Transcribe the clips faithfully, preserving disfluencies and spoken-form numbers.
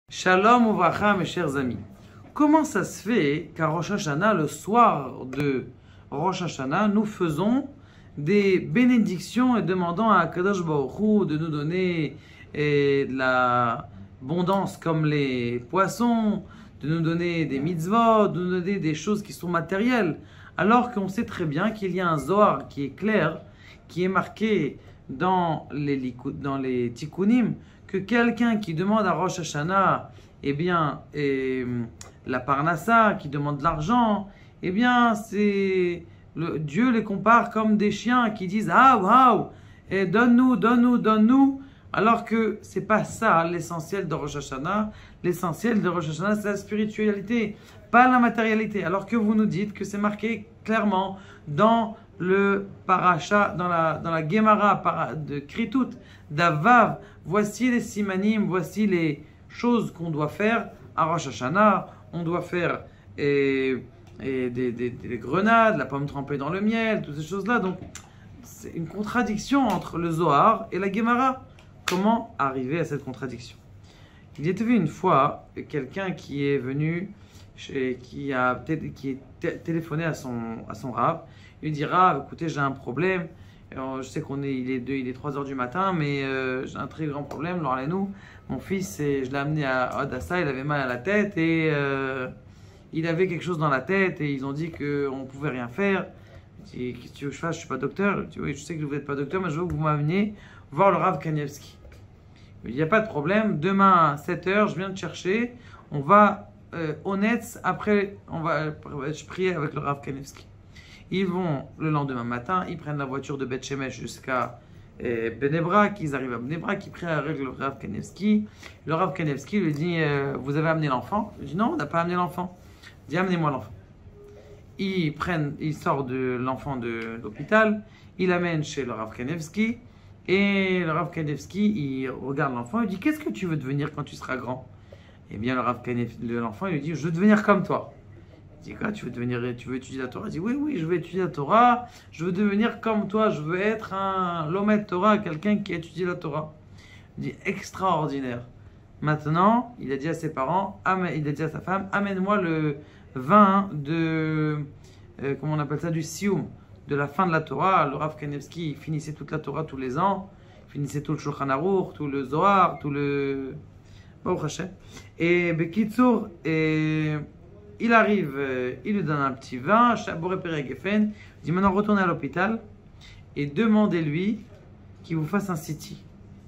Shalom Uvracha, mes chers amis. Comment ça se fait qu'à Rosh Hashanah, le soir de Rosh Hashanah, nous faisons des bénédictions et demandons à Kadosh Baruch Hu de nous donner eh, de l'abondance comme les poissons, de nous donner des mitzvot, de nous donner des choses qui sont matérielles, alors qu'on sait très bien qu'il y a un Zohar qui est clair, qui est marqué dans les, dans les Tikkunim, que quelqu'un qui demande à Rosh Hashanah, eh bien, et, la Parnassa, qui demande de l'argent, eh bien, c'est le, Dieu les compare comme des chiens qui disent ah waouh, et donne-nous, donne-nous, donne-nous, alors que c'est pas ça l'essentiel de Rosh Hashanah. L'essentiel de Rosh Hashanah, c'est la spiritualité, pas la matérialité. Alors que vous nous dites que c'est marqué clairement dans le paracha, dans la, dans la Gemara de Kritut, d'Avav, voici les simanim, voici les choses qu'on doit faire à Rosh Hashanah. On doit faire et, et des, des, des grenades, la pomme trempée dans le miel, toutes ces choses-là. Donc, c'est une contradiction entre le Zohar et la Gemara. Comment arriver à cette contradiction? Il y a vu une fois quelqu'un qui est venu, chez, qui a qui est téléphoné à son, à son Rav. Il lui dit Rav, écoutez, j'ai un problème. Alors, je sais qu'on est, il est deux, il est trois heures du matin, mais euh, j'ai un très grand problème. Alors, nous, mon fils, et je l'ai amené à Odessa, il avait mal à la tête et euh, il avait quelque chose dans la tête et ils ont dit qu'on ne pouvait rien faire. Je dis, qu'est-ce que tu veux que je fasse? Je ne suis pas docteur. Je dis, oui, je sais que vous n'êtes pas docteur, mais je veux que vous m'ameniez voir le Rav Kanievski. Il n'y a pas de problème. Demain à sept heures, je viens te chercher. On va euh, au Netz. Après, on va, je prier avec le Rav Kanievski. Ils vont le lendemain matin, ils prennent la voiture de Beth Shemesh jusqu'à eh, Bnei Brak, ils arrivent à Bnei Brak, ils prient avec le Rav Kanievski. Le Rav Kanievski lui dit euh, vous avez amené l'enfant? Il dit non, on n'a pas amené l'enfant. Il dit amenez-moi l'enfant. Ils prennent, il sort de l'enfant de l'hôpital, il l'amène chez le Rav Kanievski et le Rav Kanievski il regarde l'enfant, il dit qu'est-ce que tu veux devenir quand tu seras grand? Eh bien le Rav Kanievski, l'enfant il lui dit je veux devenir comme toi. Il dit quoi, tu veux devenir, tu veux étudier la Torah? Il dit oui, oui, je veux étudier la Torah, je veux devenir comme toi, je veux être un Lomed Torah, quelqu'un qui a étudié la Torah. Il dit extraordinaire. Maintenant, il a dit à ses parents, il a dit à sa femme, amène-moi le vin de, euh, comment on appelle ça, du Sioum, de la fin de la Torah. Le Rav Kanievski finissait toute la Torah tous les ans, il finissait tout le Shulchan Aruch, tout le Zohar, tout le Baruch Hashem. Et Bekitsour, et il arrive, euh, il lui donne un petit vin, Boré Péré Geffen, il dit maintenant retournez à l'hôpital et demandez-lui qu'il vous fasse un city.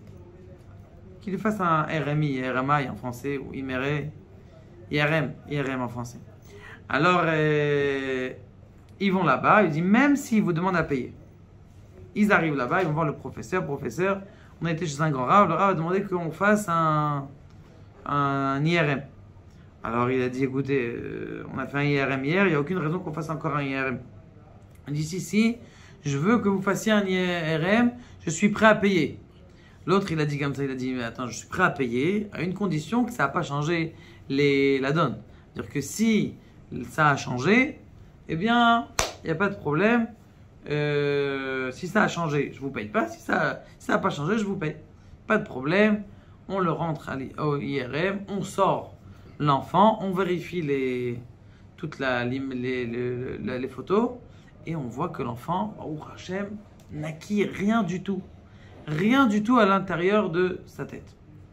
Qu'il lui fasse un R M I, R M I en français, ou I M R E, I R M, I R M en français. Alors, euh, ils vont là-bas, il dit même s'il vous demande à payer. Ils arrivent là-bas, ils vont voir le professeur, professeur, on a été chez un grand Rav, le Rav a demandé qu'on fasse un, un I R M. Alors il a dit, écoutez, euh, on a fait un I R M hier, il n'y a aucune raison qu'on fasse encore un I R M. Il dit, si, si, je veux que vous fassiez un I R M, je suis prêt à payer. L'autre, il a dit comme ça, il a dit, mais attends, je suis prêt à payer, à une condition que ça n'a pas changé les, la donne. C'est-à-dire que si ça a changé, eh bien, il n'y a pas de problème. Euh, si ça a changé, je ne vous paye pas. Si ça si n'a pas changé, je vous paye. Pas de problème. On le rentre au I R M, on sort l'enfant, on vérifie les, toutes la, les, les, les, les photos et on voit que l'enfant, Baruch Hashem, n'acquit rien du tout. Rien du tout à l'intérieur de sa tête.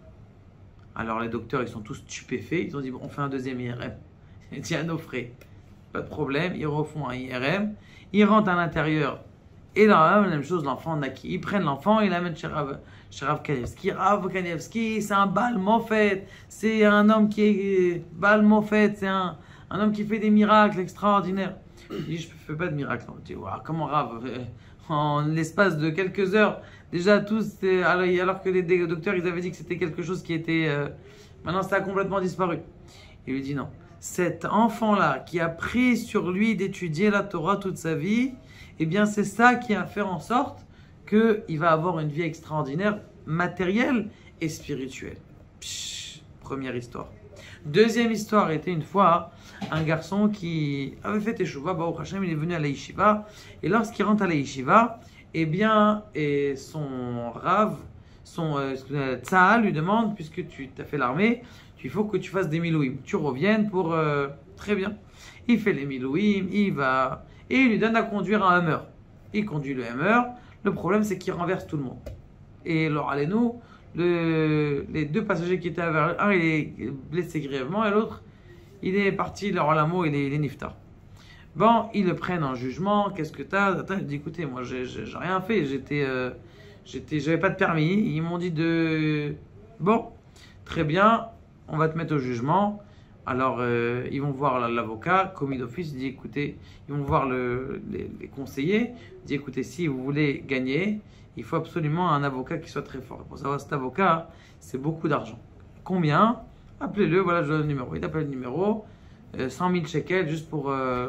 Alors les docteurs, ils sont tous stupéfaits. Ils ont dit, bon, on fait un deuxième I R M. Il dit à nos frais. Pas de problème, ils refont un I R M. Ils rentrent à l'intérieur. Et là, la même chose, l'enfant naquit. Ils prennent l'enfant, ils l'amènent chez Rav, chez Rav Kanievski. Rav Kanievski, c'est un Baal Mofet. C'est un homme qui est Baal Mofet. C'est un, un homme qui fait des miracles extraordinaires. Il dit, je ne fais pas de miracles. On dit, wow, comment Rav? En l'espace de quelques heures, déjà tous, alors que les docteurs, ils avaient dit que c'était quelque chose qui était... Euh, maintenant, ça a complètement disparu. Il lui dit non. Cet enfant-là, qui a pris sur lui d'étudier la Torah toute sa vie, eh bien, c'est ça qui a fait en sorte qu'il va avoir une vie extraordinaire, matérielle et spirituelle. Psh, première histoire. Deuxième histoire était une fois un garçon qui avait fait Teshuvah, Baruch Hashem, il est venu à la yeshiva, et lorsqu'il rentre à la yeshiva, eh bien, et son Rav, son euh, Tzahal lui demande, puisque tu as fait l'armée, puis il faut que tu fasses des milouim. Tu reviennes pour... Euh, très bien. Il fait les milouim, il va... Et il lui donne à conduire un Hummer. Il conduit le Hummer. Le problème, c'est qu'il renverse tout le monde. Et alors, allez-nous, le... les deux passagers qui étaient avec... Un, il est blessé grièvement, et l'autre, il est parti, leur l'amour, il est, il est niftar. Bon, ils le prennent en jugement. Qu'est-ce que t'as? Attends, il dit, écoutez, moi, j'ai rien fait. J'étais... Euh... J'étais, j'avais pas de permis. Ils m'ont dit de... Bon, très bien, on va te mettre au jugement. Alors, euh, ils vont voir l'avocat, commis d'office, il dit, écoutez, ils vont voir le, les, les conseillers, il dit, écoutez, si vous voulez gagner, il faut absolument un avocat qui soit très fort. Pour savoir cet avocat, c'est beaucoup d'argent. Combien? Appelez-le, voilà, je donne le numéro. Il appelle le numéro, euh, cent mille shekels, juste pour... Euh...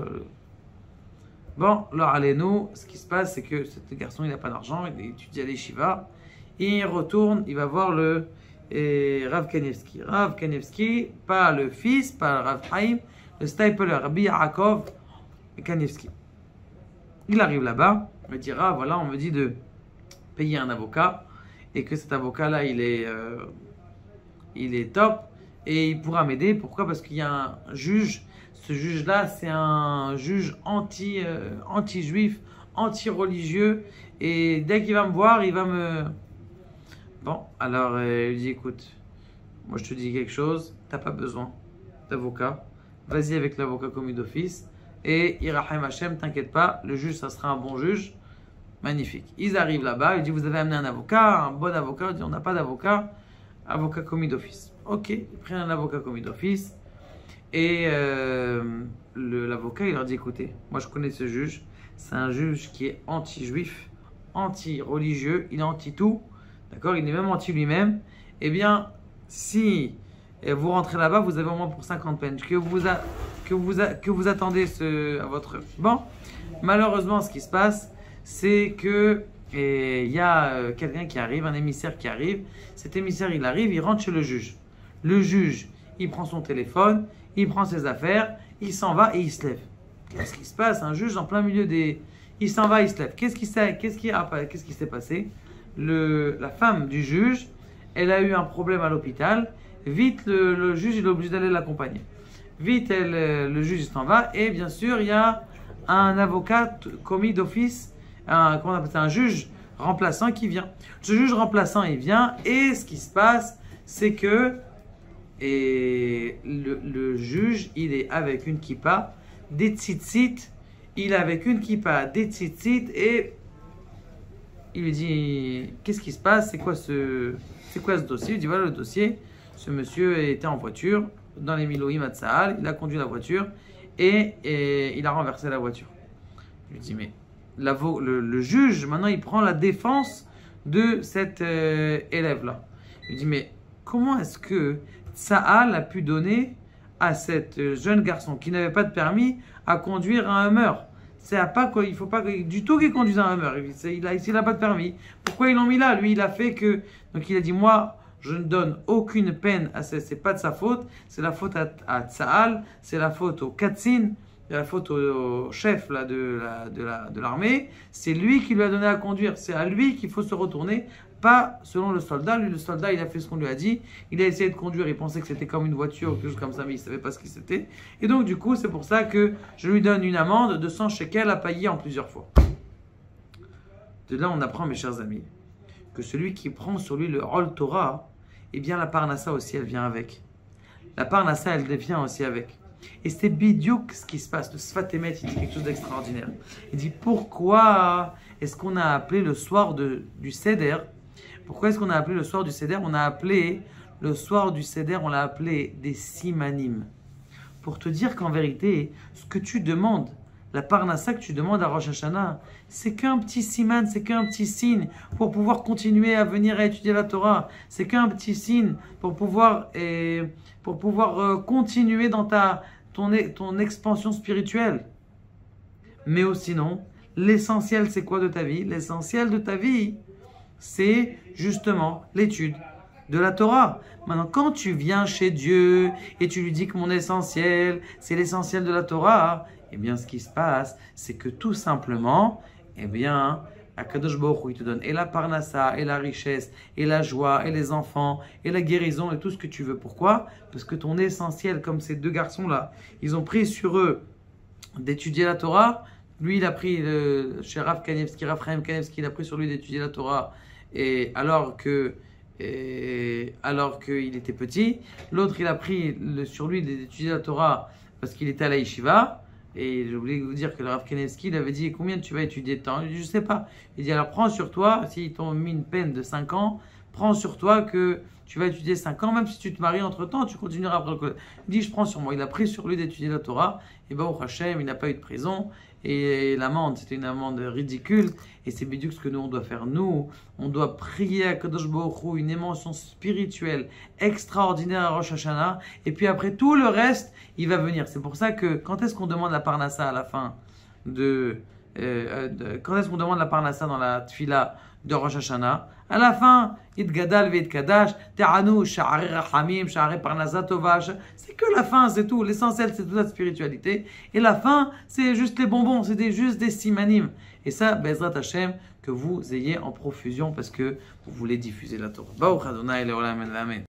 Bon, alors, allez-nous, ce qui se passe, c'est que ce garçon, il n'a pas d'argent, il étudie à l'Yeshiva, il retourne, il va voir le... Et Rav Kanievski. Rav Kanievski, pas le fils, pas le Rav Haïm, le Stapler, Rabbi Yaakov Kanievski. Il arrive là-bas, il me dit, ah voilà, on me dit de payer un avocat et que cet avocat-là, il est, euh, il est top et il pourra m'aider. Pourquoi? Parce qu'il y a un juge. Ce juge-là, c'est un juge anti, euh, anti-juif, anti-religieux et dès qu'il va me voir, il va me... Bon, alors euh, il dit, écoute, moi je te dis quelque chose, t'as pas besoin d'avocat, vas-y avec l'avocat commis d'office, et Irachem Hashem, t'inquiète pas, le juge, ça sera un bon juge, magnifique. Ils arrivent là-bas, il dit, vous avez amené un avocat, un bon avocat, il dit, on n'a pas d'avocat, avocat commis d'office. Ok, ils prennent un avocat commis d'office, et euh, l'avocat, il leur dit, écoutez, moi je connais ce juge, c'est un juge qui est anti-juif, anti-religieux, il est anti-tout, d'accord, il est même anti lui-même. Eh bien, si vous rentrez là-bas, vous avez au moins pour cinquante peines. Que vous, a, que vous, a, que vous attendez ce, à votre... Bon, malheureusement, ce qui se passe, c'est que il y a quelqu'un qui arrive, un émissaire qui arrive. Cet émissaire, il arrive, il rentre chez le juge. Le juge, il prend son téléphone, il prend ses affaires, il s'en va et il se lève. Qu'est-ce qui se passe? Un juge en plein milieu des... Il s'en va, il se lève. Qu'est-ce qui s'est qu'est-ce qui, ah, qu'est-ce qui s'est passé? Le, la femme du juge, elle a eu un problème à l'hôpital. Vite, le, le juge, il est obligé d'aller l'accompagner. Vite, elle, le juge s'en va. Et bien sûr, il y a un avocat commis d'office, un, comment on appelle ça, un juge remplaçant qui vient. Ce juge remplaçant, il vient. Et ce qui se passe, c'est que et le, le juge, il est avec une kippa, des tzitzit. Il est avec une kippa, des tzitzit et... Il lui dit, qu'est-ce qui se passe? C'est quoi ce, c'est quoi ce dossier? Il dit, voilà le dossier. Ce monsieur était en voiture, dans les Miloïm à Tsahal, il a conduit la voiture et, et il a renversé la voiture. Je lui dis, mais la, le, le juge, maintenant, il prend la défense de cet euh, élève-là. Je lui dis, mais comment est-ce que Tsahal a pu donner à cet jeune garçon qui n'avait pas de permis à conduire un Hummer? C'est à pas quoi, il faut pas du tout qu'il conduise un Hummer. Il a, il n'a pas de permis. Pourquoi ils l'ont mis là? Lui, il a fait que. Donc il a dit, moi, je ne donne aucune peine à ce. C'est pas de sa faute. C'est la faute à, à Tsahal. C'est la faute au Katsin. C'est la faute au, au chef là, de la, de la, de l'armée. C'est lui qui lui a donné à conduire. C'est à lui qu'il faut se retourner. Pas selon le soldat. Lui, le soldat, il a fait ce qu'on lui a dit. Il a essayé de conduire. Il pensait que c'était comme une voiture ou quelque chose comme ça, mais il ne savait pas ce que c'était. Et donc, du coup, c'est pour ça que je lui donne une amende de cent shekels à payer en plusieurs fois. De là, on apprend, mes chers amis, que celui qui prend sur lui le rôle Torah, eh bien, la parnassa aussi, elle vient avec. La parnassa, elle vient aussi avec. Et c'est bidiouk ce qui se passe. Le Sfat Emet, il dit quelque chose d'extraordinaire. Il dit, pourquoi est-ce qu'on a appelé le soir de, du Seder? Pourquoi est-ce qu'on a appelé le soir du Seder? On a appelé le soir du Seder, on l'a appelé des simanim. Pour te dire qu'en vérité, ce que tu demandes, la parnassa que tu demandes à Rosh Hashanah, c'est qu'un petit siman, c'est qu'un petit signe pour pouvoir continuer à venir à étudier la Torah. C'est qu'un petit signe pour pouvoir, eh, pour pouvoir euh, continuer dans ta, ton, ton expansion spirituelle. Mais aussi sinon, l'essentiel c'est quoi de ta vie? L'essentiel de ta vie, c'est justement l'étude de la Torah. Maintenant, quand tu viens chez Dieu et tu lui dis que mon essentiel, c'est l'essentiel de la Torah, eh bien, ce qui se passe, c'est que tout simplement, eh bien, Akadosh Baruch Hu, il te donne et la parnassa, et la richesse, et la joie, et les enfants, et la guérison, et tout ce que tu veux. Pourquoi? Parce que ton essentiel, comme ces deux garçons-là, ils ont pris sur eux d'étudier la Torah. Lui, il a pris, le, chez Rav Kanevski, Rav Chaim Kanevski, il a pris sur lui d'étudier la Torah, et alors que et alors qu'il était petit. L'autre, il a pris le, sur lui d'étudier la Torah parce qu'il était à la yeshiva. Et j'ai oublié de vous dire que le Rav Kanevski, il avait dit combien tu vas étudier de temps? Il dit, je ne sais pas. Il dit alors prends sur toi, s'ils t'ont mis une peine de cinq ans, prends sur toi que tu vas étudier cinq ans, même si tu te maries entre temps, tu continueras après le collège. Il dit je prends sur moi. Il a pris sur lui d'étudier la Torah. Et Baruch Hashem, il n'a pas eu de prison. Et l'amende, c'était une amende ridicule. Et c'est bidou ce que nous, on doit faire. Nous, on doit prier à Kadosh Baruch Hu, une émotion spirituelle extraordinaire à Rosh Hashanah. Et puis après, tout le reste, il va venir. C'est pour ça que, quand est-ce qu'on demande la parnassa à la fin de... Euh, de quand est-ce qu'on demande la parnassa dans la tfila de Rosh Hashanah? À la fin, It Gadal Veit Kadash, Te'anu, Sha'are Rachamim, Sha'are Parnassa Tovash. C'est que la fin, c'est tout. L'essentiel, c'est toute la spiritualité. Et la fin, c'est juste les bonbons, c'est des, juste des simanim. Et ça, Bezrat Hashem, que vous ayez en profusion parce que vous voulez diffuser la Torah. Baruch Adonai Leolam Amen.